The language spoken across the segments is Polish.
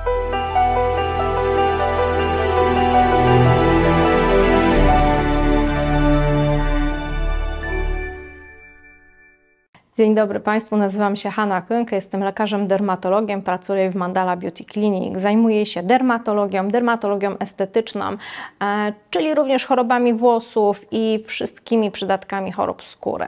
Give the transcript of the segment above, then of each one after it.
Dzień dobry Państwu, nazywam się Hanna Könke, jestem lekarzem dermatologiem, pracuję w Mandala Beauty Clinic. Zajmuję się dermatologią estetyczną, czyli również chorobami włosów i wszystkimi przydatkami chorób skóry.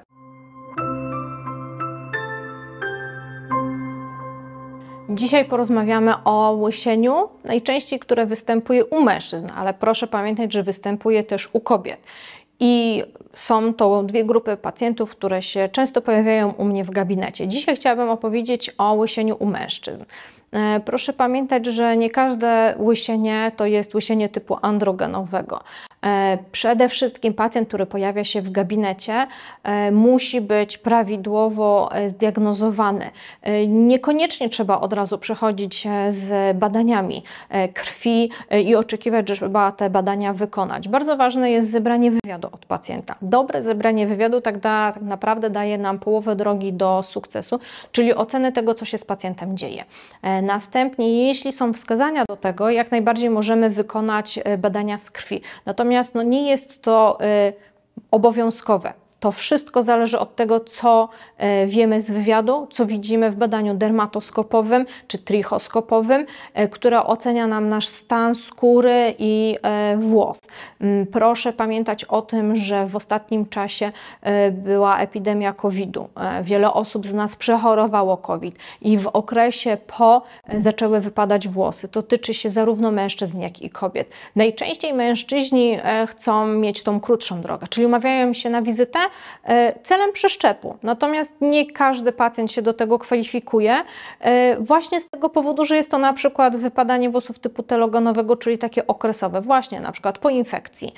Dzisiaj porozmawiamy o łysieniu, najczęściej które występuje u mężczyzn, ale proszę pamiętać, że występuje też u kobiet. I są to dwie grupy pacjentów, które się często pojawiają u mnie w gabinecie. Dzisiaj chciałabym opowiedzieć o łysieniu u mężczyzn. Proszę pamiętać, że nie każde łysienie to jest łysienie typu androgenowego. Przede wszystkim pacjent, który pojawia się w gabinecie, musi być prawidłowo zdiagnozowany. Niekoniecznie trzeba od razu przechodzić z badaniami krwi i oczekiwać, że trzeba te badania wykonać. Bardzo ważne jest zebranie wywiadu od pacjenta. Dobre zebranie wywiadu tak naprawdę daje nam połowę drogi do sukcesu, czyli oceny tego, co się z pacjentem dzieje. Następnie, jeśli są wskazania do tego, jak najbardziej możemy wykonać badania z krwi. Natomiast nie jest to obowiązkowe. To wszystko zależy od tego, co wiemy z wywiadu, co widzimy w badaniu dermatoskopowym czy trichoskopowym, które ocenia nam nasz stan skóry i włos. Proszę pamiętać o tym, że w ostatnim czasie była epidemia COVID-u. Wiele osób z nas przechorowało COVID i w okresie po zaczęły wypadać włosy. To tyczy się zarówno mężczyzn, jak i kobiet. Najczęściej mężczyźni chcą mieć tą krótszą drogę, czyli umawiają się na wizytę celem przeszczepu. Natomiast nie każdy pacjent się do tego kwalifikuje właśnie z tego powodu, że jest to na przykład wypadanie włosów typu telogenowego, czyli takie okresowe, właśnie na przykład po infekcji,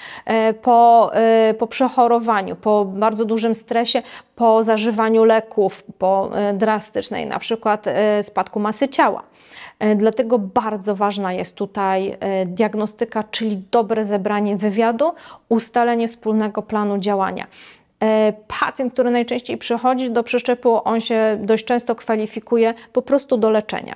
po przechorowaniu, po bardzo dużym stresie, po zażywaniu leków, po drastycznej na przykład spadku masy ciała. Dlatego bardzo ważna jest tutaj diagnostyka, czyli dobre zebranie wywiadu, ustalenie wspólnego planu działania. Pacjent, który najczęściej przychodzi do przeszczepu, on się dość często kwalifikuje po prostu do leczenia.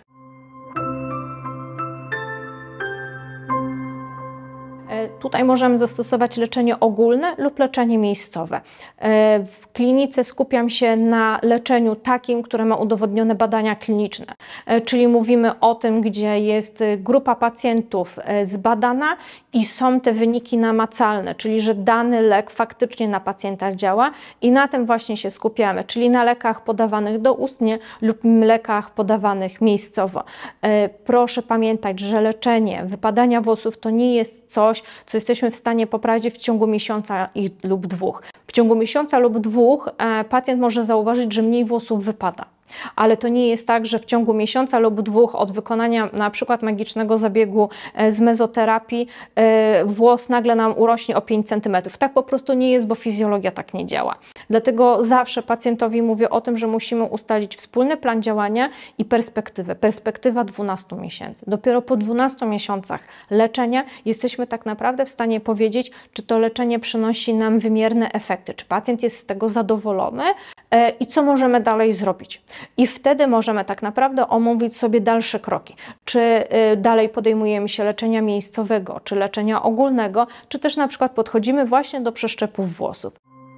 Tutaj możemy zastosować leczenie ogólne lub leczenie miejscowe. W klinice skupiam się na leczeniu takim, które ma udowodnione badania kliniczne, czyli mówimy o tym, gdzie jest grupa pacjentów zbadana i są te wyniki namacalne, czyli że dany lek faktycznie na pacjenta działa i na tym właśnie się skupiamy, czyli na lekach podawanych doustnie lub lekach podawanych miejscowo. Proszę pamiętać, że leczenie wypadania włosów to nie jest coś, co jesteśmy w stanie poprawić w ciągu miesiąca lub dwóch. W ciągu miesiąca lub dwóch pacjent może zauważyć, że mniej włosów wypada. Ale to nie jest tak, że w ciągu miesiąca lub dwóch od wykonania na przykład magicznego zabiegu z mezoterapii włos nagle nam urośnie o 5 cm. Tak po prostu nie jest, bo fizjologia tak nie działa. Dlatego zawsze pacjentowi mówię o tym, że musimy ustalić wspólny plan działania i perspektywę. Perspektywa 12 miesięcy. Dopiero po 12 miesiącach leczenia jesteśmy tak naprawdę w stanie powiedzieć, czy to leczenie przynosi nam wymierne efekty, czy pacjent jest z tego zadowolony i co możemy dalej zrobić. I wtedy możemy tak naprawdę omówić sobie dalsze kroki. Czy dalej podejmujemy się leczenia miejscowego, czy leczenia ogólnego, czy też na przykład podchodzimy właśnie do przeszczepów włosów.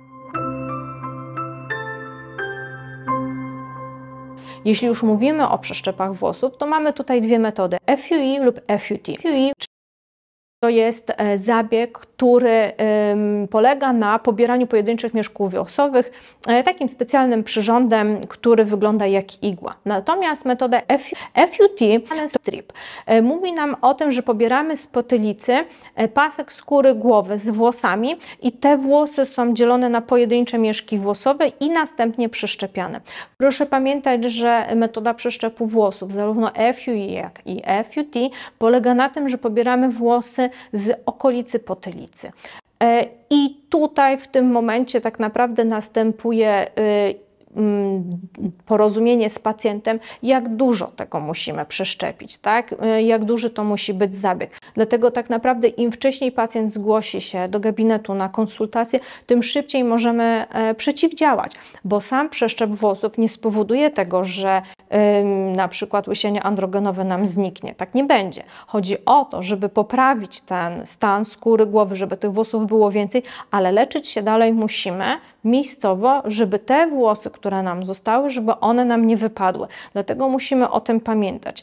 Jeśli już mówimy o przeszczepach włosów, to mamy tutaj dwie metody, FUE lub FUT. FUE to jest zabieg, który polega na pobieraniu pojedynczych mieszków włosowych takim specjalnym przyrządem, który wygląda jak igła. Natomiast metoda FUT, strip, mówi nam o tym, że pobieramy z potylicy pasek skóry głowy z włosami i te włosy są dzielone na pojedyncze mieszki włosowe i następnie przeszczepiane. Proszę pamiętać, że metoda przeszczepu włosów, zarówno FUE jak i FUT, polega na tym, że pobieramy włosy z okolicy potylicy. I tutaj w tym momencie tak naprawdę następuje porozumienie z pacjentem, jak dużo tego musimy przeszczepić, tak? Jak duży to musi być zabieg. Dlatego tak naprawdę im wcześniej pacjent zgłosi się do gabinetu na konsultację, tym szybciej możemy przeciwdziałać, bo sam przeszczep włosów nie spowoduje tego, że na przykład łysienie androgenowe nam zniknie. Tak nie będzie. Chodzi o to, żeby poprawić ten stan skóry głowy, żeby tych włosów było więcej, ale leczyć się dalej musimy miejscowo, żeby te włosy, które nam zostały, żeby one nam nie wypadły. Dlatego musimy o tym pamiętać.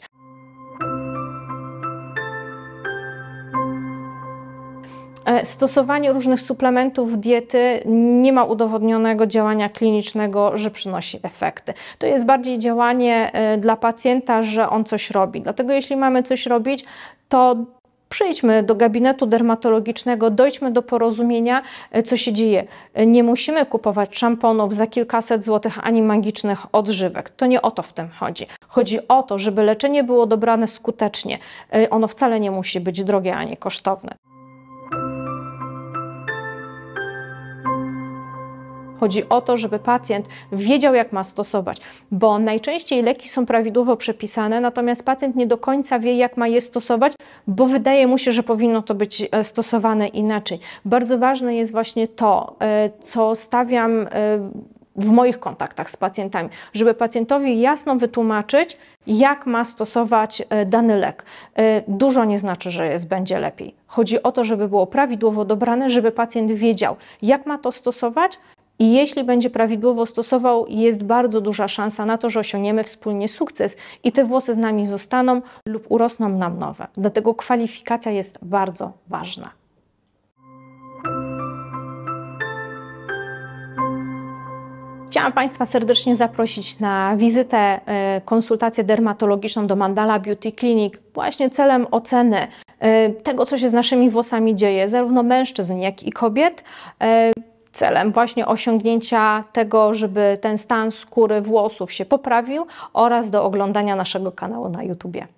Stosowanie różnych suplementów diety nie ma udowodnionego działania klinicznego, że przynosi efekty. To jest bardziej działanie dla pacjenta, że on coś robi. Dlatego jeśli mamy coś robić, to przyjdźmy do gabinetu dermatologicznego, dojdźmy do porozumienia, co się dzieje. Nie musimy kupować szamponów za kilkaset złotych ani magicznych odżywek. To nie o to w tym chodzi. Chodzi o to, żeby leczenie było dobrane skutecznie. Ono wcale nie musi być drogie ani kosztowne. Chodzi o to, żeby pacjent wiedział, jak ma stosować, bo najczęściej leki są prawidłowo przepisane, natomiast pacjent nie do końca wie, jak ma je stosować, bo wydaje mu się, że powinno to być stosowane inaczej. Bardzo ważne jest właśnie to, co stawiam w moich kontaktach z pacjentami, żeby pacjentowi jasno wytłumaczyć, jak ma stosować dany lek. Dużo nie znaczy, że będzie lepiej. Chodzi o to, żeby było prawidłowo dobrane, żeby pacjent wiedział, jak ma to stosować. I jeśli będzie prawidłowo stosował, jest bardzo duża szansa na to, że osiągniemy wspólnie sukces i te włosy z nami zostaną lub urosną nam nowe. Dlatego kwalifikacja jest bardzo ważna. Chciałam Państwa serdecznie zaprosić na wizytę, konsultację dermatologiczną do Mandala Beauty Clinic właśnie celem oceny tego, co się z naszymi włosami dzieje, zarówno mężczyzn, jak i kobiet. Celem właśnie osiągnięcia tego, żeby ten stan skóry, włosów się poprawił oraz do oglądania naszego kanału na YouTubie.